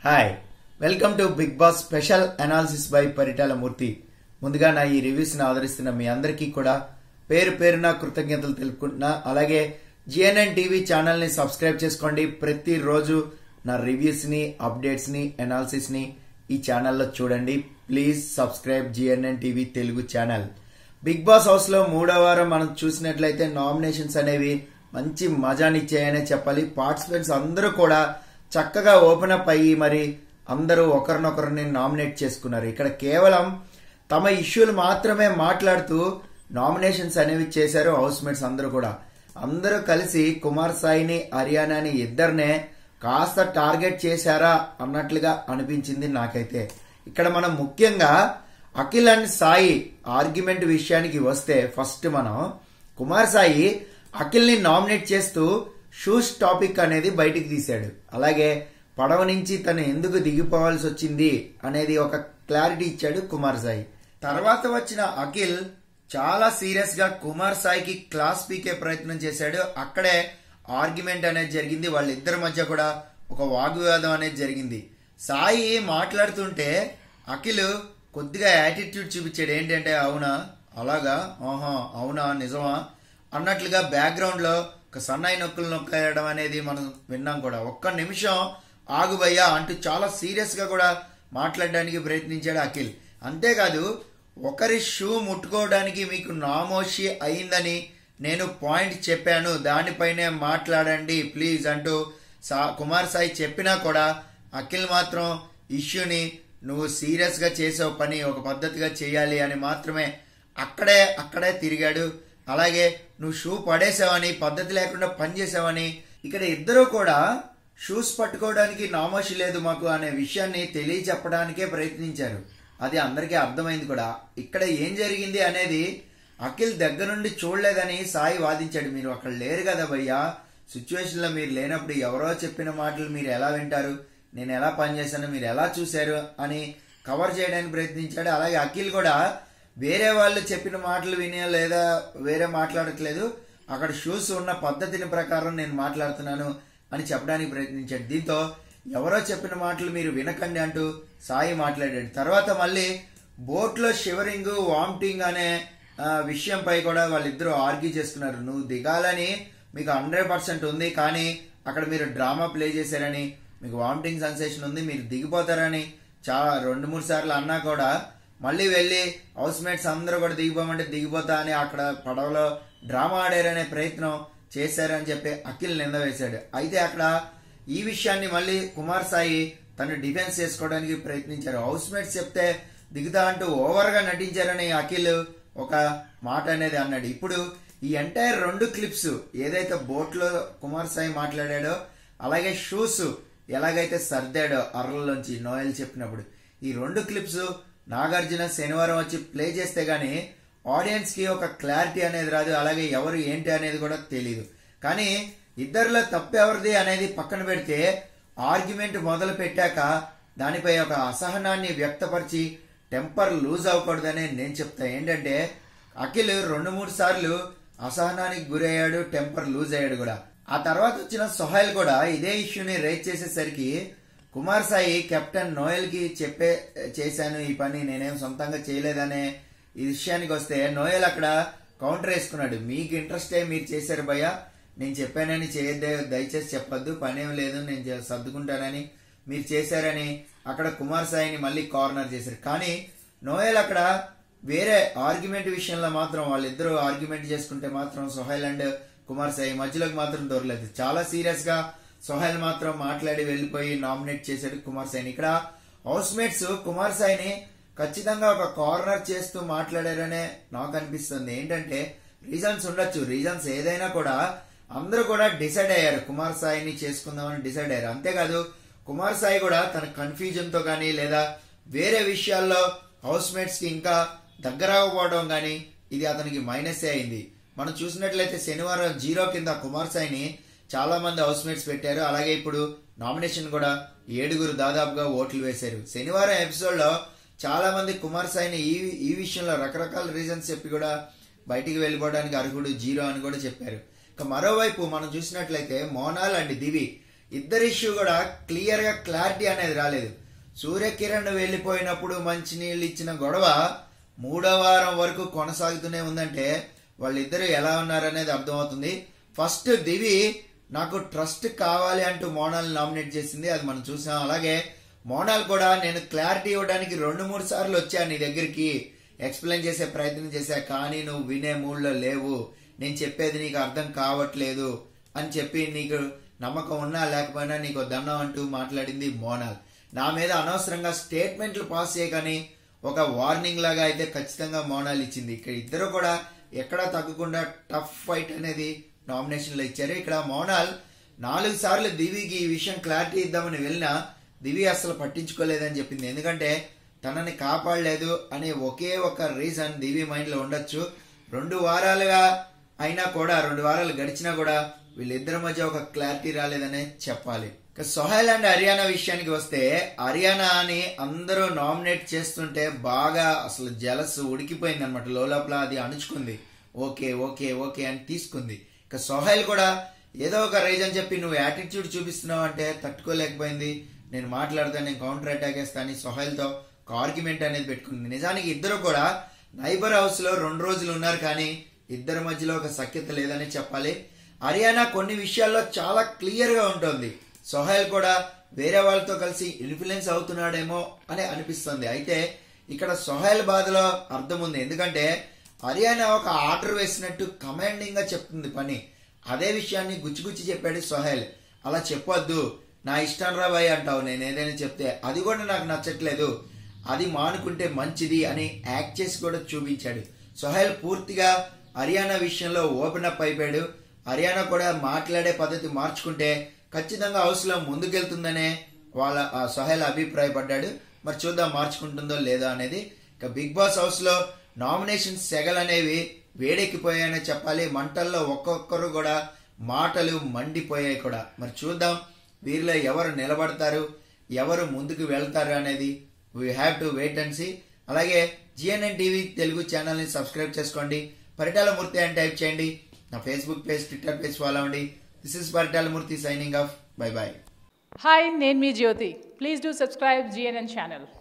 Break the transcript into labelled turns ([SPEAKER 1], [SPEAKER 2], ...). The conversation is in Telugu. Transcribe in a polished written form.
[SPEAKER 1] Hi welcome to Bigg Boss special analysis by Paritala Murthy. ముందుగా నా ఈ రివ్యూస్ ని ఆదరిస్తున్న మీ అందరికీ కూడా పేరు పేరున కృతజ్ఞతలు తెలుపుకుంటున్నా. అలాగే GNN టీవీ ఛానల్ ని సబ్స్క్రైబ్ చేసుకోండి. ప్రతిరోజు నా రివ్యూస్ ని, అప్డేట్స్ ని, అనాలిసిస్ ని ఈ ఛానల్లో చూడండి. Please subscribe GNN TV Telugu channel. Bigg Boss house లో 3వ వారం మనం చూసినట్లయితే నామినేషన్స్ అనేవి మంచి మజానిచ్చాయనే చెప్పాలి. పార్టిసిపెంట్స్ అందరూ కూడా చక్కగా ఓపెన్ అప్ అయ్యి మరి అందరూ ఒకరినొకరిని నామినేట్ చేసుకున్నారు. ఇక్కడ కేవలం తమ ఇష్యూలు మాత్రమే మాట్లాడుతూ నామినేషన్స్ అనేవి చేశారు హౌస్ మేట్స్ అందరూ కూడా. అందరూ కలిసి కుమార్ సాయిని, అరియానాని ఇద్దరినే కాస్త టార్గెట్ చేశారా అన్నట్లుగా అనిపించింది నాకైతే. ఇక్కడ మనం ముఖ్యంగా అఖిల్ అండ్ సాయి ఆర్గ్యుమెంట్ విషయానికి వస్తే ఫస్ట్ మనం కుమార్ సాయి అఖిల్ ని నామినేట్ చేస్తూ షూస్ టాపిక్ అనేది బయటికి తీశాడు. అలాగే పడవ నుంచి తను ఎందుకు దిగిపోవాల్సి వచ్చింది అనేది ఒక క్లారిటీ ఇచ్చాడు కుమార్ సాయి. తర్వాత వచ్చిన అఖిల్ చాలా సీరియస్ గా కుమార్ సాయికి క్లాస్ పీకే ప్రయత్నం చేశాడు. అక్కడే ఆర్గ్యుమెంట్ అనేది జరిగింది. వాళ్ళిద్దరి మధ్య కూడా ఒక వాగ్వివాదం అనేది జరిగింది. సాయి మాట్లాడుతుంటే అఖిల్ కొద్దిగా యాటిట్యూడ్ చూపించాడు. ఏంటంటే అవునా, అలాగా, ఆహా, అవునా, నిజమా అన్నట్లుగా బ్యాక్గ్రౌండ్ లో ఒక సన్నాయి నొక్కులు నొక్కడం అనేది మనం విన్నాం కూడా. ఒక్క నిమిషం ఆగుబయ్యా అంటూ చాలా సీరియస్ గా కూడా మాట్లాడడానికి ప్రయత్నించాడు అఖిల్. అంతేకాదు ఒకరి షూ ముట్టుకోవడానికి మీకు నామోషి అయిందని నేను పాయింట్ చెప్పాను, దానిపైనే మాట్లాడండి ప్లీజ్ అంటూ కుమార్ సాయి చెప్పినా కూడా అఖిల్ మాత్రం ఇష్యూని నువ్వు సీరియస్ గా చేసావు, పని ఒక పద్ధతిగా చేయాలి అని మాత్రమే అక్కడే తిరిగాడు. అలాగే నువ్వు షూ పడేసావని, పద్ధతి లేకుండా పని చేసావని, ఇక్కడ ఇద్దరు కూడా షూస్ పట్టుకోవడానికి నామోషి లేదు మాకు అనే విషయాన్ని తెలియచెప్పడానికే ప్రయత్నించారు. అది అందరికీ అర్థమైంది కూడా. ఇక్కడ ఏం జరిగింది అనేది అఖిల్ దగ్గర నుండి చూడలేదని సాయి వాదించాడు. మీరు అక్కడ లేరు కదా భయ్యా, సిచ్యువేషన్ లో మీరు లేనప్పుడు ఎవరో చెప్పిన మాటలు మీరు ఎలా వింటారు, నేను ఎలా పనిచేశాను మీరు ఎలా చూశారు అని కవర్ చేయడానికి ప్రయత్నించాడు. అలాగే అఖిల్ కూడా వేరే వాళ్ళు చెప్పిన మాటలు వినే లేదా వేరే మాట్లాడట్లేదు, అక్కడ షూస్ ఉన్న పద్ధతిని ప్రకారం నేను మాట్లాడుతున్నాను అని చెప్పడానికి ప్రయత్నించాడు. దీంతో ఎవరో చెప్పిన మాటలు మీరు వినకండి అంటూ సాయి మాట్లాడాడు. తర్వాత మళ్ళీ బోట్ లో షివరింగ్, వామిటింగ్ అనే విషయంపై కూడా వాళ్ళిద్దరూ ఆర్గ్యూ చేసుకున్నారు. నువ్వు దిగాలని మీకు 100% ఉంది, కానీ అక్కడ మీరు డ్రామా ప్లే చేశారని, మీకు వామిటింగ్ సెన్సేషన్ ఉంది, మీరు దిగిపోతారని చాలా 2-3 సార్లు అన్నా కూడా మళ్ళీ వెళ్లి హౌస్ మేట్స్ అందరూ కూడా దిగిపోమంటే దిగిపోతా అని అక్కడ పడవలో డ్రామా ఆడారనే ప్రయత్నం చేశారని చెప్పి అఖిల్ నింద వేశాడు. అయితే అక్కడ ఈ విషయాన్ని మళ్ళీ కుమార్ సాయి తను డిఫెన్స్ చేసుకోవడానికి ప్రయత్నించారు. హౌస్ మేట్స్ చెప్తే దిగుతా అంటూ ఓవర్ గా నటించారని అఖిల్ ఒక మాట అనేది అన్నాడు. ఇప్పుడు ఈ ఎంటైర్ 2 క్లిప్స్ ఏదైతే బోట్ లో కుమార్ సాయి మాట్లాడాడో, అలాగే షూస్ ఎలాగైతే సర్దాడో అర్రల్లోంచి నోయల్ చెప్పినప్పుడు, ఈ 2 క్లిప్స్ నాగార్జున శనివారం వచ్చి ప్లే చేస్తే గానీ ఆడియన్స్ కి ఒక క్లారిటీ అనేది రాదు. అలాగే ఎవరు ఏంటి అనేది కూడా తెలియదు. కానీ ఇద్దరిలో తప్పెవరిది అనేది పక్కన పెడితే ఆర్గ్యుమెంట్ మొదలు పెట్టాక దానిపై ఒక అసహనాన్ని వ్యక్తపరిచి టెంపర్ లూజ్ అవ్వకూడదని నేను చెప్తా. ఏంటంటే అఖిల్ 2-3 సార్లు అసహనానికి గురయ్యాడు, టెంపర్ లూజ్ అయ్యాడు కూడా. ఆ తర్వాత వచ్చిన సోహెల్ కూడా ఇదే ఇష్యూని రేజ్ చేసేసరికి కుమార్ సాయి కెప్టెన్ నోయల్ కి చేశాను ఈ పని, నేనేం సొంతంగా చేయలేదనే ఈ విషయానికి వస్తే నోయల్ అక్కడ కౌంటర్ వేసుకున్నాడు. మీకు ఇంట్రెస్ట్ మీరు చేశారు భయ్యా, నేను చెప్పానని చేయద్దే, దయచేసి చెప్పొద్దు, పనేం లేదు, నేను సర్దుకుంటానని మీరు చేశారని అక్కడ కుమార్ సాయిని మళ్ళీ కార్నర్ చేశారు. కానీ నోయల్ అక్కడ వేరే ఆర్గ్యుమెంట్ విషయంలో మాత్రం వాళ్ళిద్దరూ ఆర్గ్యుమెంట్ చేసుకుంటే మాత్రం సోహెల్ అండ్ కుమార్ సాయి మధ్యలోకి మాత్రం దొరలేదు. చాలా సీరియస్ గా సోహెల్ మాత్రం మాట్లాడి వెళ్లిపోయి నామినేట్ చేశాడు కుమార్ సాయిని. ఇక్కడ హౌస్ మేట్స్ కుమార్ సాయిని ఖచ్చితంగా ఒక కార్నర్ చేస్తూ మాట్లాడారనే నాకు అనిపిస్తుంది. ఏంటంటే రీజన్స్ ఉండొచ్చు, రీజన్స్ ఏదైనా కూడా అందరూ కూడా డిసైడ్ అయ్యారు కుమార్ సాయిని చేసుకుందామని డిసైడ్ అయ్యారు. అంతేకాదు కుమార్ సాయి కూడా తన కన్ఫ్యూజన్ తో గానీ లేదా వేరే విషయాల్లో హౌస్ మేట్స్ కి ఇంకా దగ్గర అవ్వకపోవడం గానీ ఇది అతనికి మైనస్ అయింది. మనం చూసినట్లయితే శనివారం 0 కింద కుమార్ సాయిని చాలా మంది హౌస్ మేట్స్ పెట్టారు. అలాగే ఇప్పుడు నామినేషన్ కూడా 7 దాదాపుగా ఓట్లు వేశారు. శనివారం ఎపిసోడ్ లో చాలా మంది కుమార్ సాయిని ఈ విషయంలో రకరకాల రీజన్స్ చెప్పి కూడా బయటికి వెళ్ళిపోవడానికి అర్హుడు 0 అని కూడా చెప్పారు. ఇక మరోవైపు మనం చూసినట్లయితే మోనాల్ అండ్ దివి ఇద్దరి ఇష్యూ కూడా క్లియర్ గా క్లారిటీ అనేది రాలేదు. సూర్యకిరణ్ వెళ్లిపోయినప్పుడు మంచినీళ్ళు ఇచ్చిన గొడవ 3వ వారం వరకు కొనసాగుతూనే ఉందంటే వాళ్ళిద్దరు ఎలా ఉన్నారనేది అర్థమవుతుంది. ఫస్ట్ దివి నాకు ట్రస్ట్ కావాలి అంటూ మోనాల్ నామినేట్ చేసింది, అది మనం చూసాం. అలాగే మోనాల్ కూడా నేను క్లారిటీ ఇవ్వడానికి 2-3 సార్లు వచ్చా నీ దగ్గరికి, ఎక్స్ప్లెయిన్ చేసే ప్రయత్నం చేశా, కానీ నువ్వు వినే మూడ్లో లేవు, నేను చెప్పేది నీకు అర్థం కావట్లేదు అని చెప్పి నీకు నమ్మకం ఉన్నా లేకపోయినా నీకు దండం అంటూ మాట్లాడింది మోనాల్. నా మీద అనవసరంగా స్టేట్మెంట్లు పాస్ చేయగాని ఒక వార్నింగ్ లాగా అయితే ఖచ్చితంగా మోనాల్ ఇచ్చింది. ఇక్కడ ఇద్దరు కూడా ఎక్కడా తగ్గకుండా టఫ్ ఫైట్ అనేది నామినేషన్ లో ఇచ్చారు. ఇక్కడ మోనాల్ 4 సార్లు దివికి ఈ విషయం క్లారిటీ ఇద్దామని వెళ్ళినా దివి అసలు పట్టించుకోలేదని చెప్పింది. ఎందుకంటే తనని కాపాడలేదు అనే ఒకే ఒక రీజన్ దివి మైండ్ లో ఉండొచ్చు. 2 వారాలుగా అయినా కూడా 2 వారాలు గడిచినా కూడా వీళ్ళిద్దరి మధ్య ఒక క్లారిటీ రాలేదనే చెప్పాలి. సోహెల్ అండ్ హరియానా విషయానికి వస్తే, హరియానా అని అందరూ నామినేట్ చేస్తుంటే బాగా అసలు జలస్ ఉడికిపోయింది అనమాట. లోపల అది అణుచుకుంది, ఓకే ఓకే ఓకే అని తీసుకుంది. ఇక సోహెల్ కూడా ఏదో ఒక రీజన్ చెప్పి నువ్వు యాటిట్యూడ్ చూపిస్తున్నావు అంటే తట్టుకోలేకపోయింది. నేను మాట్లాడతాను, నేను కౌంటర్ అటాక్ వేస్తాను, సోహెల్ తో ఒక ఆర్గ్యుమెంట్ అనేది పెట్టుకుంది. నిజానికి ఇద్దరు కూడా నైబర్ హౌస్ లో 2 రోజులు ఉన్నారు, కానీ ఇద్దరి మధ్యలో ఒక సఖ్యత లేదని చెప్పాలి. హరియానా కొన్ని విషయాల్లో చాలా క్లియర్ గా ఉంటుంది. సోహెల్ కూడా వేరే వాళ్ళతో కలిసి ఇన్ఫ్లుయెన్స్ అవుతున్నాడేమో అని అనిపిస్తుంది. అయితే ఇక్కడ సోహెల్ బాధలో అర్థం ఉంది. ఎందుకంటే హరియానా ఒక ఆర్డర్ వేసినట్టు కమాండింగ్ గా చెప్తుంది పని. అదే విషయాన్ని గుచ్చిగుచ్చి చెప్పాడు సోహెల్. అలా చెప్పొద్దు, నా ఇష్టం రా భయ్ అంటావు, నేను ఏదైనా చెప్తే అది కూడా నాకు నచ్చట్లేదు, అది మానుకుంటే మంచిది అని యాక్ట్ చేసి కూడా చూపించాడు. సోహెల్ పూర్తిగా హరియానా విషయంలో ఓపెన్ అప్ అయిపోయాడు. హరియానా కూడా మాట్లాడే పద్ధతి మార్చుకుంటే ఖచ్చితంగా హౌస్ లో ముందుకెళ్తుందనే సోహెల్ అభిప్రాయపడ్డాడు. మరి చూద్దాం మార్చుకుంటుందో లేదో అనేది. ఇక బిగ్ బాస్ హౌస్ లో నామినేషన్ సెగలు అనేవి వేడెక్కిపోయాయని చెప్పాలి. మంటల్లో ఒక్కొక్కరు కూడా మాటలు మండిపోయాయి కూడా. మరి చూద్దాం వీరిలో ఎవరు నిలబడతారు, ఎవరు ముందుకు వెళ్తారు అనేది we have to wait and see. అలాగే GNN టీవీ తెలుగు ఛానల్ ని సబ్స్క్రైబ్ చేసుకోండి. పరిటాల మూర్తి అని టైప్ చేయండి. నా Facebook page, Twitter page follow అవ్వండి. This is Paritala Murthy signing off. Bye bye.
[SPEAKER 2] Hi, name me Jyoti. Please do subscribe GNN channel.